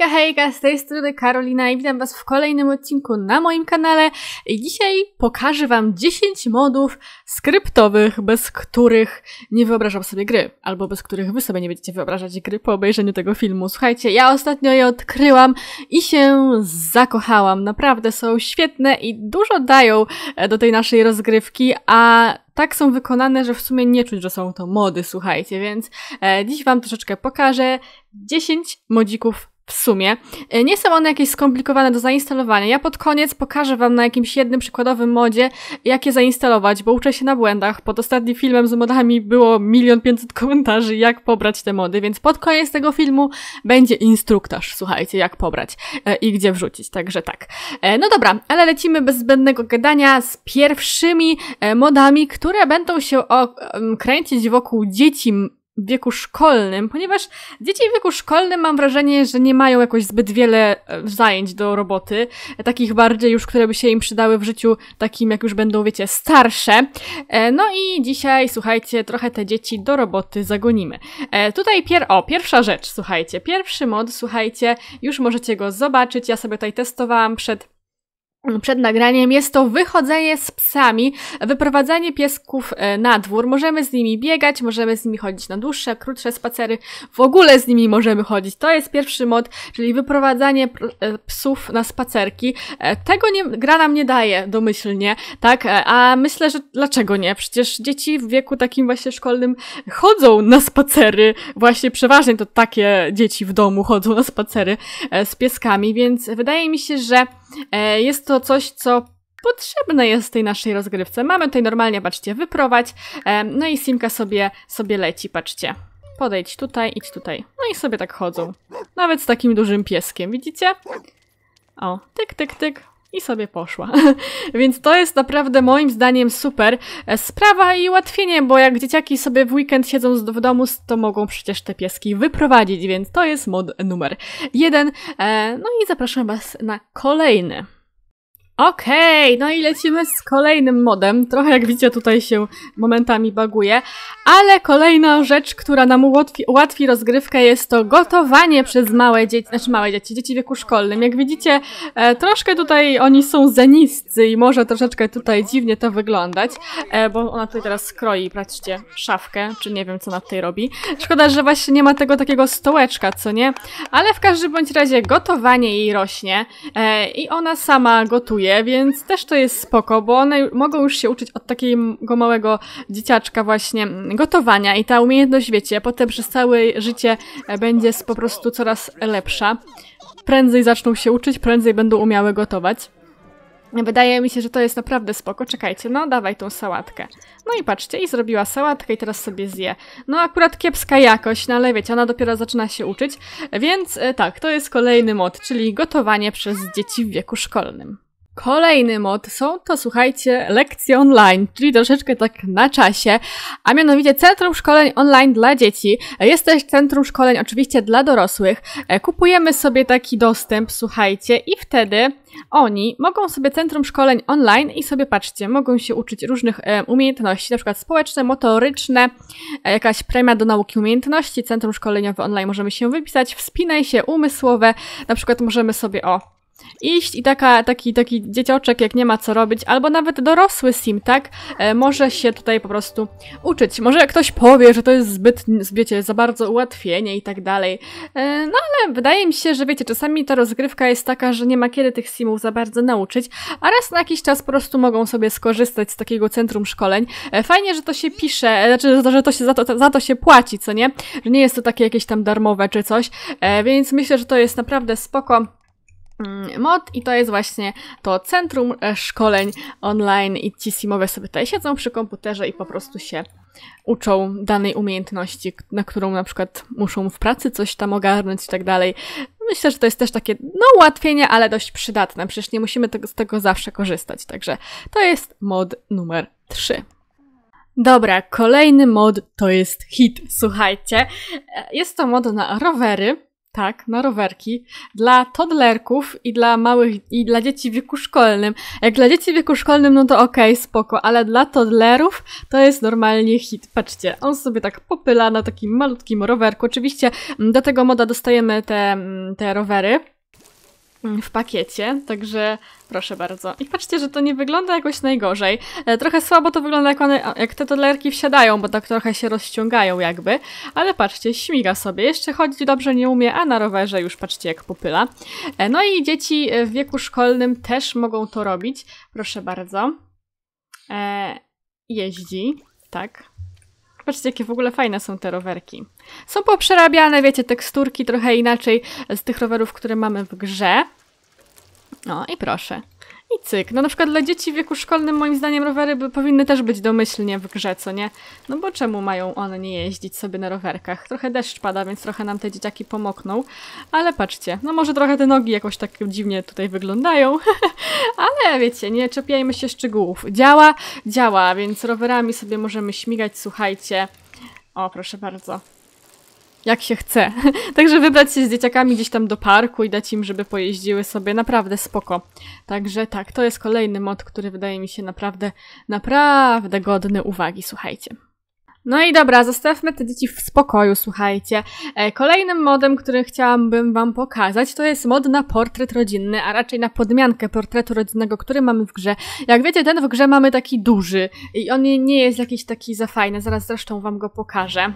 Hejka, z tej strony Karolina i witam was w kolejnym odcinku na moim kanale. I dzisiaj pokażę wam 10 modów skryptowych, bez których nie wyobrażam sobie gry, albo bez których wy sobie nie będziecie wyobrażać gry po obejrzeniu tego filmu. Słuchajcie, ja ostatnio je odkryłam i się zakochałam. Naprawdę są świetne i dużo dają do tej naszej rozgrywki, a tak są wykonane, że w sumie nie czuć, że są to mody, słuchajcie, więc dziś wam troszeczkę pokażę 10 modzików w sumie. Nie są one jakieś skomplikowane do zainstalowania. Ja pod koniec pokażę wam na jakimś jednym przykładowym modzie, jak je zainstalować, bo uczę się na błędach. Pod ostatnim filmem z modami było 1 500 000 komentarzy, jak pobrać te mody, więc pod koniec tego filmu będzie instruktaż, słuchajcie, jak pobrać i gdzie wrzucić, także tak. No dobra, ale lecimy bez zbędnego gadania z pierwszymi modami, które będą się kręcić wokół dzieci w wieku szkolnym, ponieważ dzieci w wieku szkolnym mam wrażenie, że nie mają jakoś zbyt wiele zajęć do roboty, takich bardziej już, które by się im przydały w życiu takim, jak już będą, wiecie, starsze. No i dzisiaj, słuchajcie, trochę te dzieci do roboty zagonimy. Tutaj pierwsza rzecz, słuchajcie, pierwszy mod, słuchajcie, już możecie go zobaczyć, ja sobie tutaj testowałam przed nagraniem. Jest to wychodzenie z psami, wyprowadzanie piesków na dwór. Możemy z nimi biegać, możemy z nimi chodzić na dłuższe, krótsze spacery. W ogóle z nimi możemy chodzić. To jest pierwszy mod, czyli wyprowadzanie psów na spacerki. Tego gra nam nie daje domyślnie, tak? A myślę, że dlaczego nie? Przecież dzieci w wieku takim właśnie szkolnym chodzą na spacery. Właśnie przeważnie to takie dzieci w domu chodzą na spacery z pieskami, więc wydaje mi się, że jest to coś, co potrzebne jest w tej naszej rozgrywce. Mamy tutaj normalnie, patrzcie, wyprowadź, no i Simka sobie leci, patrzcie. Podejdź tutaj, idź tutaj. No i sobie tak chodzą. Nawet z takim dużym pieskiem, widzicie? O, tyk, tyk, tyk. I sobie poszła. Więc to jest naprawdę moim zdaniem super sprawa i ułatwienie, bo jak dzieciaki sobie w weekend siedzą w domu, to mogą przecież te pieski wyprowadzić, więc to jest mod numer 1. No i zapraszam was na kolejny. Okej, no i lecimy z kolejnym modem. Trochę jak widzicie tutaj się momentami baguje, ale kolejna rzecz, która nam ułatwi rozgrywkę, jest to gotowanie przez dzieci w wieku szkolnym. Jak widzicie, troszkę tutaj oni są za niscy i może troszeczkę tutaj dziwnie to wyglądać, bo ona tutaj teraz kroi, patrzcie, szafkę, czy nie wiem co ona tutaj robi. Szkoda, że właśnie nie ma tego takiego stołeczka, co nie? Ale w każdym bądź razie gotowanie jej rośnie i ona sama gotuje, więc też to jest spoko, bo one mogą już się uczyć od takiego małego dzieciaczka właśnie gotowania i ta umiejętność, wiecie, potem przez całe życie będzie po prostu coraz lepsza. Prędzej zaczną się uczyć, prędzej będą umiały gotować. Wydaje mi się, że to jest naprawdę spoko. Czekajcie, no dawaj tą sałatkę. No i patrzcie, i zrobiła sałatkę i teraz sobie zje. No akurat kiepska jakość, no ale wiecie, ona dopiero zaczyna się uczyć. Więc tak, to jest kolejny mod, czyli gotowanie przez dzieci w wieku szkolnym. Kolejny mod są to, słuchajcie, lekcje online, czyli troszeczkę tak na czasie, a mianowicie Centrum Szkoleń Online dla dzieci. Jest też Centrum Szkoleń oczywiście dla dorosłych. Kupujemy sobie taki dostęp, słuchajcie, i wtedy oni mogą sobie Centrum Szkoleń Online i sobie, patrzcie, mogą się uczyć różnych umiejętności, na przykład społeczne, motoryczne, jakaś premia do nauki umiejętności, Centrum Szkoleniowe Online możemy się wypisać, wspinaj się, umysłowe, na przykład możemy sobie, iść i taki dzieciaczek, jak nie ma co robić, albo nawet dorosły sim, tak? Może się tutaj po prostu uczyć. Może ktoś powie, że to jest zbyt, wiecie, za bardzo ułatwienie i tak dalej. No ale wydaje mi się, że wiecie, czasami ta rozgrywka jest taka, że nie ma kiedy tych simów za bardzo nauczyć, a raz na jakiś czas po prostu mogą sobie skorzystać z takiego centrum szkoleń. Fajnie, że to się pisze, znaczy, że to się za to się płaci, co nie? Że nie jest to takie jakieś tam darmowe czy coś, więc myślę, że to jest naprawdę spoko mod i to jest właśnie to Centrum Szkoleń Online i ci simowie sobie tutaj siedzą przy komputerze i po prostu się uczą danej umiejętności, na którą na przykład muszą w pracy coś tam ogarnąć i tak dalej. Myślę, że to jest też takie, ułatwienie, ale dość przydatne. Przecież nie musimy z tego zawsze korzystać, także to jest mod numer 3. Dobra, kolejny mod to jest hit, słuchajcie. Jest to mod na rowery. Tak, na rowerki. Dla toddlerków i dla małych, i dla dzieci w wieku szkolnym. Jak dla dzieci w wieku szkolnym, no to okej, spoko, ale dla toddlerów to jest normalnie hit. Patrzcie, on sobie tak popyla na takim malutkim rowerku. Oczywiście do tego moda dostajemy te rowery w pakiecie, także proszę bardzo. I patrzcie, że to nie wygląda jakoś najgorzej. Trochę słabo to wygląda, jak te toddlerki wsiadają, bo tak trochę się rozciągają jakby, ale patrzcie, śmiga sobie. Jeszcze chodzić dobrze nie umie, a na rowerze już patrzcie jak popyla. No i dzieci w wieku szkolnym też mogą to robić. Proszę bardzo. Jeździ, tak. Patrzcie, jakie w ogóle fajne są te rowerki. Są poprzerabiane, wiecie, teksturki trochę inaczej z tych rowerów, które mamy w grze. No i proszę. I cyk. No na przykład dla dzieci w wieku szkolnym moim zdaniem rowery powinny też być domyślnie w grze, co nie? No bo czemu mają one nie jeździć sobie na rowerkach? Trochę deszcz pada, więc trochę nam te dzieciaki pomokną. Ale patrzcie, no może trochę te nogi jakoś tak dziwnie tutaj wyglądają. Ale wiecie, nie czepiajmy się szczegółów. Działa, działa, więc rowerami sobie możemy śmigać, słuchajcie. O, proszę bardzo. Jak się chce. Także wybrać się z dzieciakami gdzieś tam do parku i dać im, żeby pojeździły sobie. Naprawdę spoko. Także tak, to jest kolejny mod, który wydaje mi się naprawdę godny uwagi, słuchajcie. No i dobra, zostawmy te dzieci w spokoju, słuchajcie. Kolejnym modem, który chciałabym wam pokazać, to jest mod na portret rodzinny, a raczej na podmiankę portretu rodzinnego, który mamy w grze. Jak wiecie, ten w grze mamy taki duży i on nie jest jakiś taki za fajny. Zaraz zresztą wam go pokażę.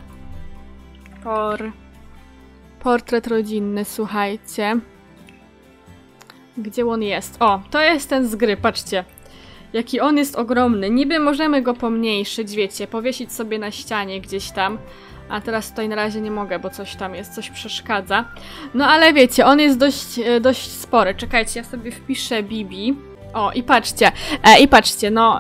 Portret rodzinny, słuchajcie. Gdzie on jest? O, to jest ten z gry, patrzcie. Jaki on jest ogromny. Niby możemy go pomniejszyć, wiecie, powiesić sobie na ścianie gdzieś tam. A teraz tutaj na razie nie mogę, bo coś tam jest, coś przeszkadza. No ale wiecie, on jest dość spory. Czekajcie, ja sobie wpiszę Bibi. O, i patrzcie, no...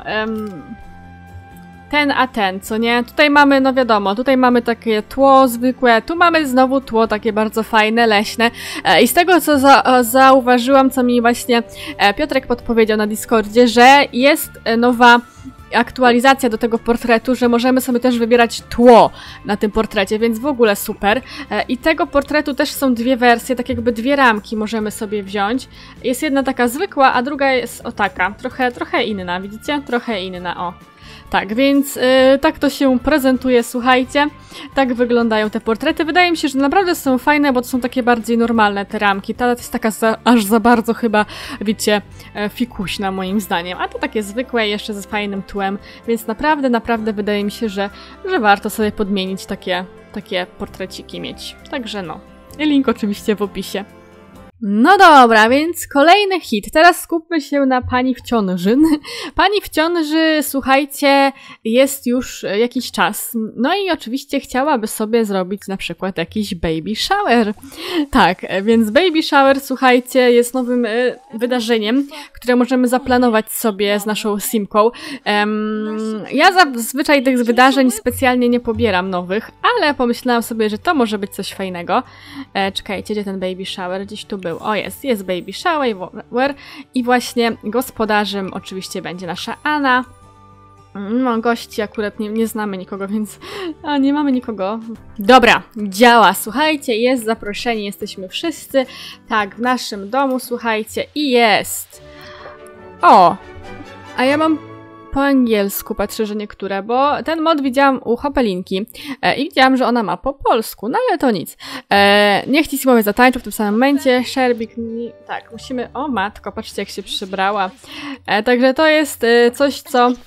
ten, co nie? Tutaj mamy, no wiadomo, tutaj mamy takie tło zwykłe, tu mamy znowu tło takie bardzo fajne, leśne. I z tego, co zauważyłam, co mi właśnie Piotrek podpowiedział na Discordzie, że jest nowa aktualizacja do tego portretu, że możemy sobie też wybierać tło na tym portrecie, więc w ogóle super. I tego portretu też są dwie wersje, tak jakby dwie ramki możemy sobie wziąć. Jest jedna taka zwykła, a druga jest o taka, trochę inna, widzicie? Trochę inna, o. Tak, więc tak to się prezentuje, słuchajcie. Tak wyglądają te portrety. Wydaje mi się, że naprawdę są fajne, bo to są takie bardziej normalne te ramki. Ta jest taka aż za bardzo chyba, wiecie, fikuśna moim zdaniem. A to takie zwykłe, jeszcze ze fajnym tłem, więc naprawdę wydaje mi się, że warto sobie podmienić takie portreciki mieć. Także no, link oczywiście w opisie. No dobra, więc kolejny hit. Teraz skupmy się na pani w ciąży. Pani w ciąży, słuchajcie, jest już jakiś czas. No i oczywiście chciałaby sobie zrobić na przykład jakiś baby shower. Tak, więc baby shower, słuchajcie, jest nowym wydarzeniem, które możemy zaplanować sobie z naszą simką. Ja zazwyczaj tych wydarzeń specjalnie nie pobieram nowych, ale pomyślałam sobie, że to może być coś fajnego. Czekajcie, gdzie ten baby shower? Gdzieś tu był. O, jest baby shower i właśnie gospodarzem oczywiście będzie nasza Anna. No, gości akurat nie znamy nikogo, więc nie mamy nikogo. Dobra, działa, słuchajcie, jest zaproszenie, jesteśmy wszyscy. Tak, w naszym domu, słuchajcie, i jest. O, a ja mam po angielsku, patrzę, że niektóre, bo ten mod widziałam u Hopelinki i widziałam, że ona ma po polsku, no ale to nic. Niech ci simowie zatańczą w tym samym momencie. Sherbik, tak, musimy... O matko, patrzcie jak się przybrała. Także to jest coś,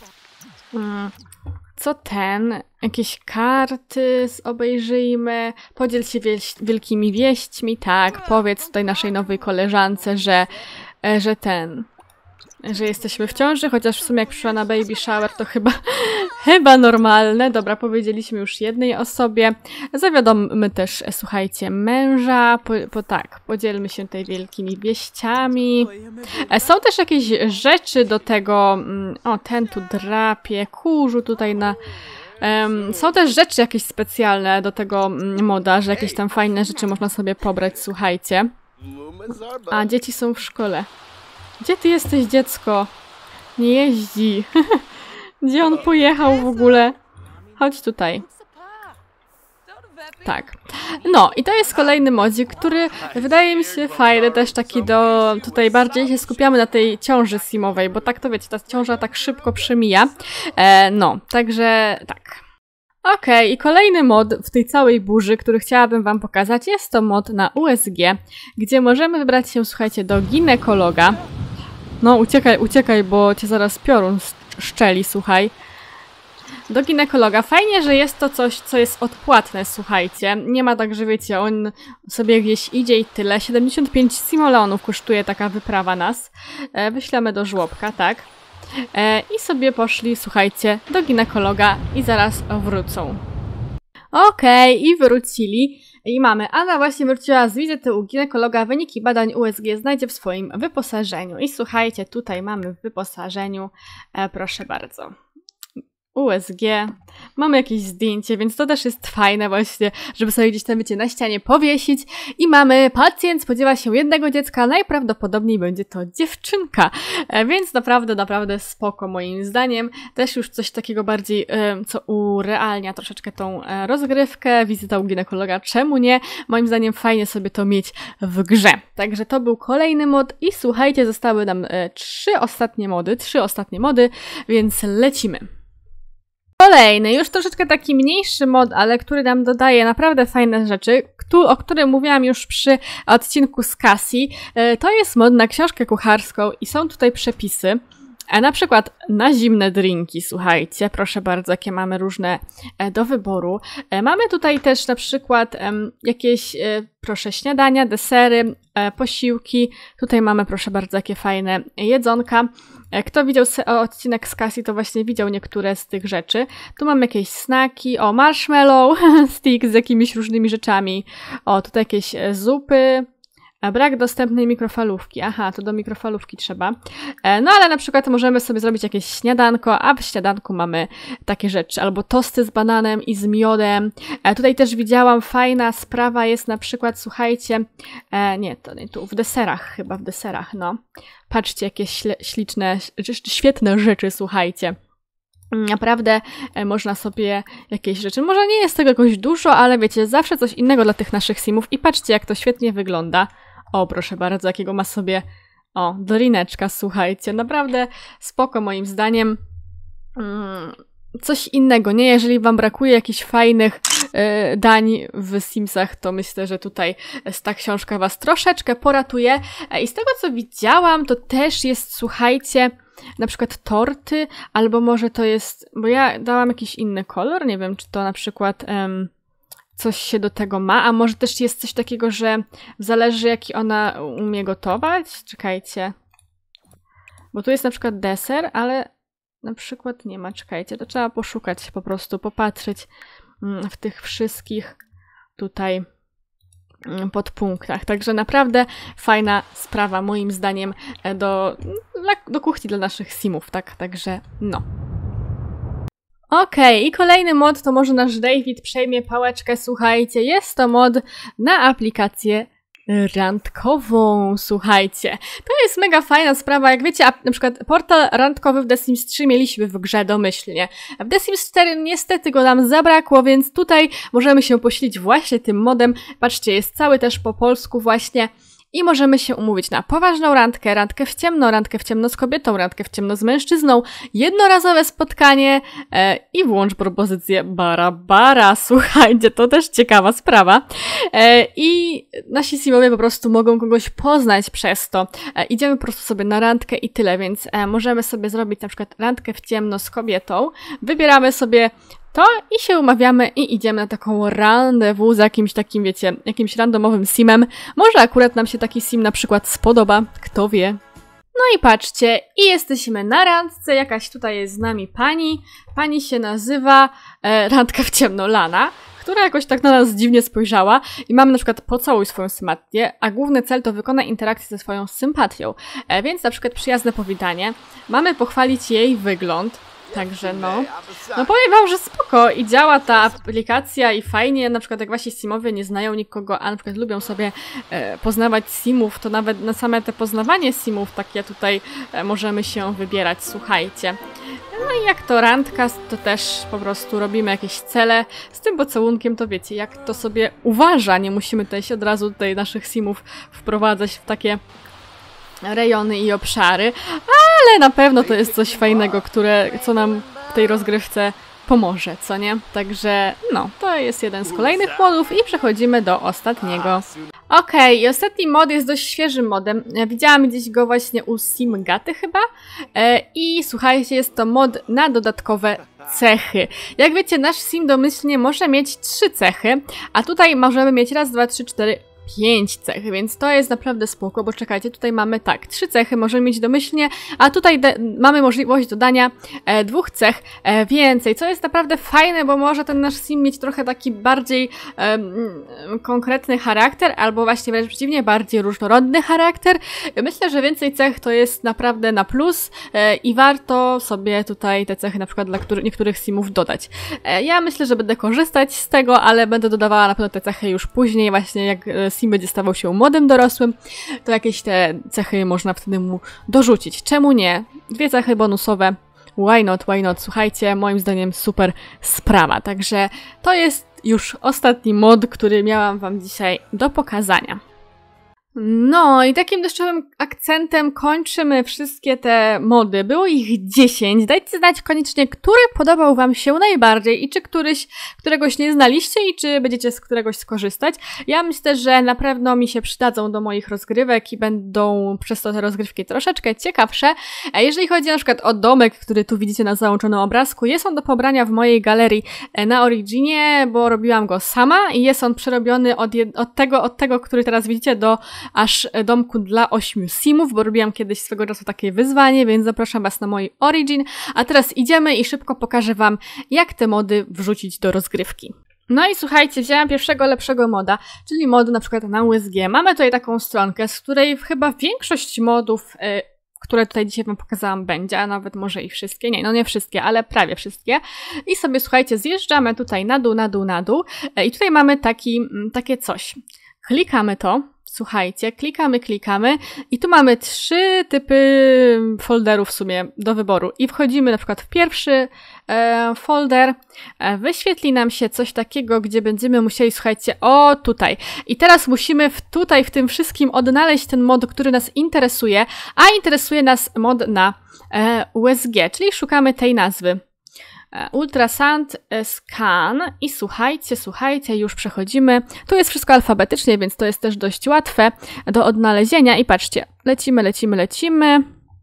co jakieś karty obejrzyjmy, podziel się wielkimi wieśćmi, tak, powiedz tutaj naszej nowej koleżance, że jesteśmy w ciąży, chociaż w sumie jak przyszła na baby shower, to chyba normalne. Dobra, powiedzieliśmy już jednej osobie. Zawiadommy też, słuchajcie, męża. Tak, podzielmy się tutaj wielkimi wieściami. Są też jakieś rzeczy do tego... O, ten tu drapie, kurzu tutaj na... Są też rzeczy jakieś specjalne do tego moda, że jakieś tam fajne rzeczy można sobie pobrać, słuchajcie. A, dzieci są w szkole. Gdzie ty jesteś, dziecko? Nie jeździ. Gdzie on pojechał w ogóle? Chodź tutaj. Tak. No i to jest kolejny modzik, który wydaje mi się fajny, też taki tutaj bardziej się skupiamy na tej ciąży simowej, bo tak to wiecie, ta ciąża tak szybko przemija. No, także tak. Okej, i kolejny mod w tej całej burzy, który chciałabym wam pokazać, jest to mod na USG, gdzie możemy wybrać się, słuchajcie, do ginekologa. No, uciekaj, bo cię zaraz piorun szczeli, słuchaj. Do ginekologa. Fajnie, że jest to coś, co jest odpłatne, słuchajcie. Nie ma tak, że wiecie, on sobie gdzieś idzie i tyle. 75 simoleonów kosztuje taka wyprawa nas. Wyślemy do żłobka, tak. I sobie poszli, słuchajcie, do ginekologa i zaraz wrócą. Okej, i wrócili. I mamy, Anna właśnie wróciła z wizyty u ginekologa, wyniki badań USG znajdzie w swoim wyposażeniu. I słuchajcie, tutaj mamy w wyposażeniu, proszę bardzo, USG, mamy jakieś zdjęcie, więc to też jest fajne właśnie, żeby sobie gdzieś tam, wiecie, na ścianie powiesić. I mamy, pacjent spodziewa się jednego dziecka, najprawdopodobniej będzie to dziewczynka, więc naprawdę spoko moim zdaniem. Też już coś takiego bardziej, co urealnia troszeczkę tą rozgrywkę, wizyta u ginekologa, czemu nie? Moim zdaniem fajnie sobie to mieć w grze. Także to był kolejny mod i słuchajcie, zostały nam 3 ostatnie mody, więc lecimy. Kolejny, już troszeczkę taki mniejszy mod, ale który nam dodaje naprawdę fajne rzeczy, o którym mówiłam już przy odcinku z Cassie. To jest mod na książkę kucharską i są tutaj przepisy. Na przykład na zimne drinki, słuchajcie, proszę bardzo, jakie mamy różne do wyboru. Mamy tutaj też na przykład jakieś, proszę, śniadania, desery, posiłki. Tutaj mamy, proszę bardzo, jakie fajne jedzonka. Kto widział odcinek z Cassie, to właśnie widział niektóre z tych rzeczy. Tu mamy jakieś snaki, o, marshmallow stick z jakimiś różnymi rzeczami. O, tutaj jakieś zupy. Brak dostępnej mikrofalówki. Aha, to do mikrofalówki trzeba. No ale na przykład możemy sobie zrobić jakieś śniadanko, a w śniadanku mamy takie rzeczy. Albo tosty z bananem i z miodem. Tutaj też widziałam, fajna sprawa jest na przykład, słuchajcie, nie, to nie tu, w deserach, no. Patrzcie, jakie śliczne, świetne rzeczy, słuchajcie. Naprawdę można sobie jakieś rzeczy, może nie jest tego jakoś dużo, ale wiecie, zawsze coś innego dla tych naszych simów i patrzcie, jak to świetnie wygląda. O, proszę bardzo, jakiego ma sobie, o, drineczka, słuchajcie, naprawdę spoko moim zdaniem. Coś innego, nie? Jeżeli wam brakuje jakichś fajnych dań w Simsach, to myślę, że tutaj ta książka was troszeczkę poratuje. I z tego, co widziałam, to też jest, słuchajcie, na przykład torty, albo może to jest, bo ja dałam jakiś inny kolor, nie wiem, czy to na przykład coś się do tego ma, a może też jest coś takiego, że zależy, jaki ona umie gotować. Czekajcie, bo tu jest na przykład deser, ale na przykład nie ma, czekajcie, to trzeba poszukać, po prostu popatrzeć w tych wszystkich tutaj podpunktach. Także naprawdę fajna sprawa moim zdaniem do kuchni dla naszych simów, tak? Także no. Okej, i kolejny mod to może nasz David przejmie pałeczkę, słuchajcie, jest to mod na aplikację randkową, słuchajcie. To jest mega fajna sprawa, jak wiecie, na przykład portal randkowy w The Sims 3 mieliśmy w grze domyślnie. W The Sims 4 niestety go nam zabrakło, więc tutaj możemy się posilić właśnie tym modem. Patrzcie, jest cały też po polsku właśnie. I możemy się umówić na poważną randkę, randkę w ciemno z kobietą, randkę w ciemno z mężczyzną, jednorazowe spotkanie i włącz propozycję bara. Słuchajcie, to też ciekawa sprawa. I nasi simowie po prostu mogą kogoś poznać przez to. Idziemy po prostu sobie na randkę i tyle, więc możemy sobie zrobić na przykład randkę w ciemno z kobietą. Wybieramy sobie to i się umawiamy i idziemy na taką rendezvous z jakimś takim, wiecie, jakimś randomowym simem. Może akurat nam się taki sim na przykład spodoba, kto wie. No i patrzcie, i jesteśmy na randce, jakaś tutaj jest z nami pani. Pani się nazywa Randka w ciemno Lana, która jakoś tak na nas dziwnie spojrzała i mamy na przykład pocałuj swoją sympatię, a główny cel to wykonaj interakcję ze swoją sympatią. Więc na przykład przyjazne powitanie, mamy pochwalić jej wygląd. Także no powiem wam, że spoko i działa ta aplikacja i fajnie, na przykład jak wasi simowie nie znają nikogo, a na przykład lubią sobie poznawać simów, to nawet na same te poznawanie simów takie tutaj możemy się wybierać, słuchajcie. No i jak to randka, to też po prostu robimy jakieś cele. Z tym pocałunkiem to wiecie, jak to sobie uważa, nie musimy od razu tutaj naszych simów wprowadzać w takie rejony i obszary, ale na pewno to jest coś fajnego, co nam w tej rozgrywce pomoże, co nie? Także no, to jest jeden z kolejnych modów i przechodzimy do ostatniego. Okej, i ostatni mod jest dość świeżym modem. Widziałam gdzieś go właśnie u Simgaty chyba. I słuchajcie, jest to mod na dodatkowe cechy. Jak wiecie, nasz sim domyślnie może mieć 3 cechy, a tutaj możemy mieć raz, 2, 3, 4, 5 cech, więc to jest naprawdę spoko, bo czekajcie, tutaj mamy tak, 3 cechy możemy mieć domyślnie, a tutaj mamy możliwość dodania 2 cech więcej, co jest naprawdę fajne, bo może ten nasz sim mieć trochę taki bardziej konkretny charakter, albo właśnie wręcz przeciwnie, bardziej różnorodny charakter. Myślę, że więcej cech to jest naprawdę na plus i warto sobie tutaj te cechy na przykład dla niektórych simów dodać. Ja myślę, że będę korzystać z tego, ale będę dodawała na pewno te cechy już później, właśnie jak sim będzie stawał się młodym dorosłym, to jakieś te cechy można wtedy mu dorzucić. Czemu nie? 2 cechy bonusowe. Why not, why not? Słuchajcie, moim zdaniem super sprawa. Także to jest już ostatni mod, który miałam wam dzisiaj do pokazania. No i takim deszczowym akcentem kończymy wszystkie te mody. Było ich 10. Dajcie znać koniecznie, który podobał wam się najbardziej i czy któregoś nie znaliście i czy będziecie z któregoś skorzystać. Ja myślę, że na pewno mi się przydadzą do moich rozgrywek i będą przez to te rozgrywki troszeczkę ciekawsze. Jeżeli chodzi na przykład o domek, który tu widzicie na załączonym obrazku, jest on do pobrania w mojej galerii na Originie, bo robiłam go sama i jest on przerobiony od tego, który teraz widzicie, do aż domku dla 8 simów, bo robiłam kiedyś swego czasu takie wyzwanie, więc zapraszam was na mój Origin. A teraz idziemy i szybko pokażę wam, jak te mody wrzucić do rozgrywki. No i słuchajcie, wzięłam pierwszego lepszego moda, czyli mod na przykład na USG. Mamy tutaj taką stronkę, z której chyba większość modów, które tutaj dzisiaj wam pokazałam, będzie, a nawet może i wszystkie. Nie, no nie wszystkie, ale prawie wszystkie. I sobie, słuchajcie, zjeżdżamy tutaj na dół, na dół, na dół. I tutaj mamy takie coś. Klikamy to. Słuchajcie, klikamy i tu mamy 3 typy folderów w sumie do wyboru i wchodzimy na przykład w pierwszy folder, wyświetli nam się coś takiego, gdzie będziemy musieli, słuchajcie, o tutaj. I teraz musimy tutaj w tym wszystkim odnaleźć ten mod, który nas interesuje, a interesuje nas mod na USG, czyli szukamy tej nazwy. Ultrasound Scan i słuchajcie, już przechodzimy. Tu jest wszystko alfabetycznie, więc to jest też dość łatwe do odnalezienia i patrzcie, lecimy.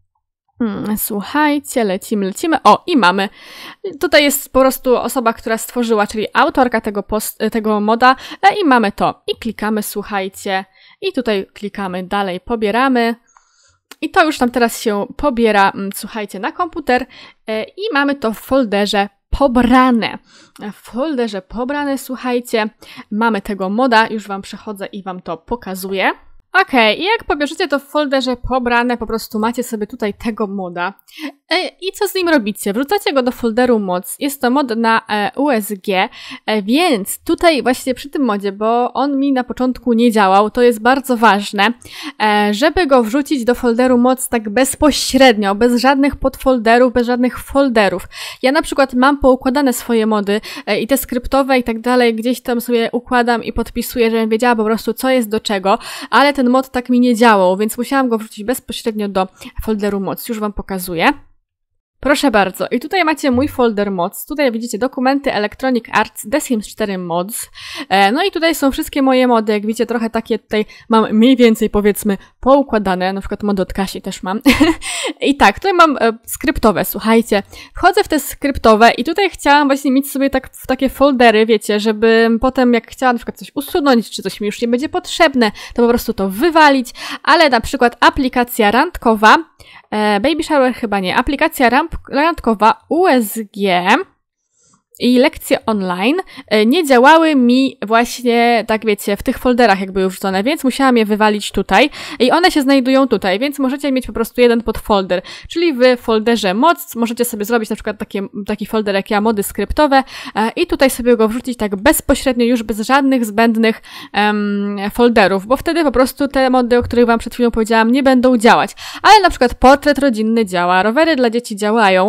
Słuchajcie, lecimy. O, i mamy. Tutaj jest po prostu osoba, która stworzyła, czyli autorka tego moda i mamy to. I klikamy, słuchajcie, i tutaj klikamy dalej, pobieramy. I to już nam teraz się pobiera, słuchajcie, na komputer i mamy to w folderze pobrane. W folderze pobrane, słuchajcie, mamy tego moda, już wam przechodzę i wam to pokazuję. Okej, i jak pobierzecie to w folderze pobrane, po prostu macie sobie tutaj tego moda. I co z nim robicie? Wrzucacie go do folderu moc. Jest to mod na USG, więc tutaj właśnie przy tym modzie, bo on mi na początku nie działał, to jest bardzo ważne, żeby go wrzucić do folderu moc tak bezpośrednio, bez żadnych podfolderów, bez żadnych folderów. Ja na przykład mam poukładane swoje mody i te skryptowe i tak dalej, gdzieś tam sobie układam i podpisuję, żebym wiedziała po prostu, co jest do czego, ale ten mod tak mi nie działał, więc musiałam go wrzucić bezpośrednio do folderu moc. Już wam pokazuję. Proszę bardzo. I tutaj macie mój folder mods. Tutaj widzicie dokumenty Electronic Arts The Sims 4 Mods. No i tutaj są wszystkie moje mody. Jak widzicie, trochę takie tutaj mam mniej więcej, powiedzmy, poukładane. Na przykład mod od Kasi też mam. I tak, tutaj mam skryptowe, słuchajcie. Wchodzę w te skryptowe i tutaj chciałam właśnie mieć sobie takie foldery, wiecie, żeby potem jak chciałam na przykład coś usunąć, czy coś mi już nie będzie potrzebne, to po prostu to wywalić. Ale na przykład aplikacja randkowa, Baby Shower chyba nie, aplikacja randkowa USG i lekcje online nie działały mi właśnie, tak wiecie, w tych folderach jakby już wrzucone, więc musiałam je wywalić tutaj i one się znajdują tutaj, więc możecie mieć po prostu jeden podfolder, czyli w folderze moc możecie sobie zrobić na przykład taki folder jak ja, mody skryptowe i tutaj sobie go wrzucić tak bezpośrednio już bez żadnych zbędnych folderów, bo wtedy po prostu te mody, o których wam przed chwilą powiedziałam, nie będą działać. Ale na przykład portret rodzinny działa, rowery dla dzieci działają,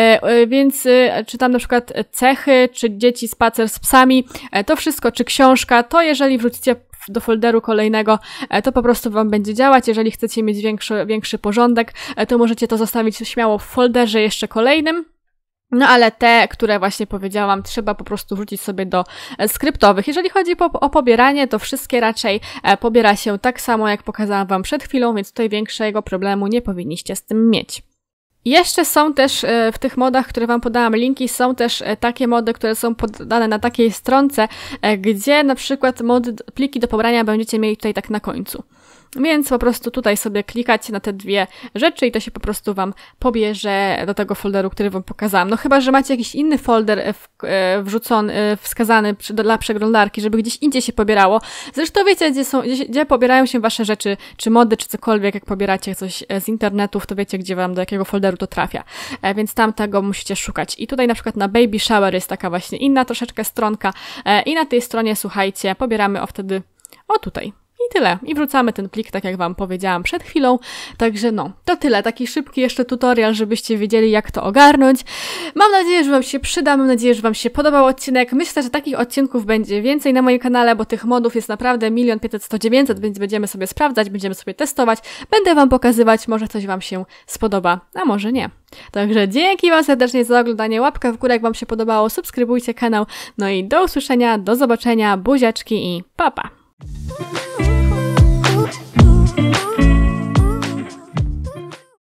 więc czy tam na przykład cechy, czy dzieci spacer z psami, to wszystko, czy książka, to jeżeli wrzucicie do folderu kolejnego, to po prostu wam będzie działać. Jeżeli chcecie mieć większy porządek, to możecie to zostawić śmiało w folderze jeszcze kolejnym. No ale te, które właśnie powiedziałam, trzeba po prostu wrzucić sobie do skryptowych. Jeżeli chodzi o pobieranie, to wszystkie raczej pobiera się tak samo, jak pokazałam wam przed chwilą, więc tutaj większego problemu nie powinniście z tym mieć. Jeszcze są też w tych modach, które wam podałam linki, są też takie mody, które są podane na takiej stronce, gdzie na przykład pliki do pobrania będziecie mieli tutaj tak na końcu. Więc po prostu tutaj sobie klikacie na te dwie rzeczy i to się po prostu wam pobierze do tego folderu, który wam pokazałam. No chyba, że macie jakiś inny folder wrzucony, wskazany dla przeglądarki, żeby gdzieś indziej się pobierało. Zresztą wiecie, gdzie pobierają się wasze rzeczy, czy mody, czy cokolwiek, jak pobieracie coś z internetów, to wiecie, gdzie wam do jakiego folderu to trafia. Więc tam tego musicie szukać. I tutaj na przykład na Baby Shower jest taka właśnie inna troszeczkę stronka i na tej stronie, słuchajcie, pobieramy wtedy tutaj. I tyle. I wrzucamy ten plik, tak jak wam powiedziałam przed chwilą. Także no, to tyle. Taki szybki jeszcze tutorial, żebyście wiedzieli, jak to ogarnąć. Mam nadzieję, że wam się przyda. Mam nadzieję, że wam się podobał odcinek. Myślę, że takich odcinków będzie więcej na moim kanale, bo tych modów jest naprawdę 1 500 100 900, więc będziemy sobie sprawdzać, będziemy sobie testować. Będę wam pokazywać, może coś wam się spodoba, a może nie. Także dzięki wam serdecznie za oglądanie. Łapka w górę, jak wam się podobało. Subskrybujcie kanał. No i do usłyszenia, do zobaczenia. Buziaczki i pa pa!